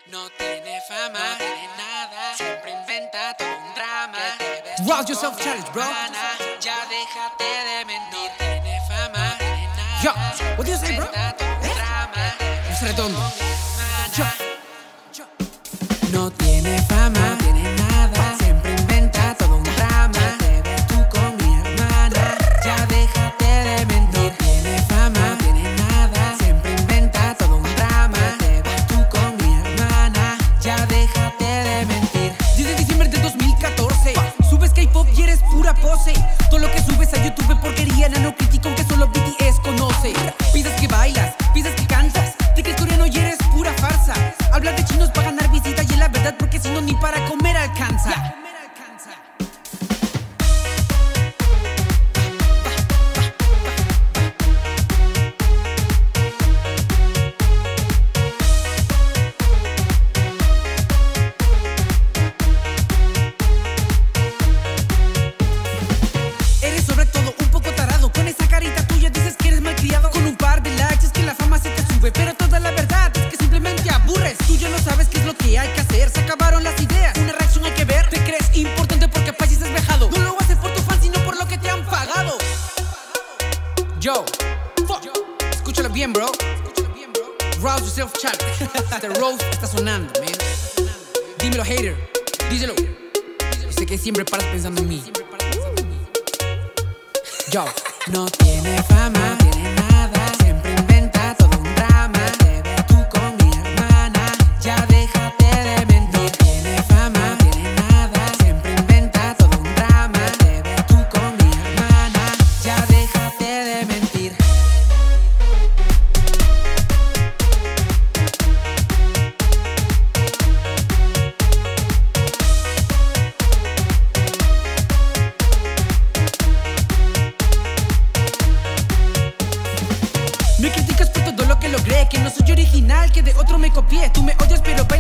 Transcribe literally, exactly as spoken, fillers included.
No tiene fama, no tiene nada, siempre inventa todo un drama. Rouse yourself challenge, bro. Ya déjate de mentir. No tiene fama, no tiene nada. Yo, what do you say, bro? Inventa todo un drama. Es redondo. Yo. No tiene fama, no tiene nada, siempre inventa todo un drama. Te ves tú con mi hermana, ya déjate de mentir. No tiene fama, no tiene nada, siempre inventa todo un drama. Te ves tú con mi hermana, ya déjate de mentir. diez de diciembre del dos mil catorce, subes K-pop y eres pura pose. Todo lo que subes a YouTube es porquería, no critico que solo B T S conoce. Piensas que bailas, piensas que cantas, te crees coreano y eres pura farsa. Hablar de chinos para ganar visita y es la verdad, porque si no ni para comer alcanza. Eres sobre todo un poco tarado, con esa carita tuya dices que eres malcriado. Con un par de likes es que la fama se te sube, pero toda la verdad es que simplemente aburres. Tú ya no sabes qué es lo que hay que hacer, se acabaron las ideas, una reacción hay que ver. Te crees importante porque pareces vejado, no lo haces por tu fan sino por lo que te han pagado. Yo, fuck. Escúchalo bien, bro. Rouse yourself, chat. Este roast está sonando, man. Dímelo, hater, díselo. Yo sé que siempre paras pensando en mí. Yo. No tiene fama, no tiene nada, siempre inventa todo un drama. Te ves tú con mi hermana, ya déjate de mentir. No tiene fama, no tiene nada, siempre inventa todo un drama. Te ves tú con mi hermana, ya déjate de mentir. Me criticas por todo lo que logré, que no soy original, que de otro me copié. Tú me odias pero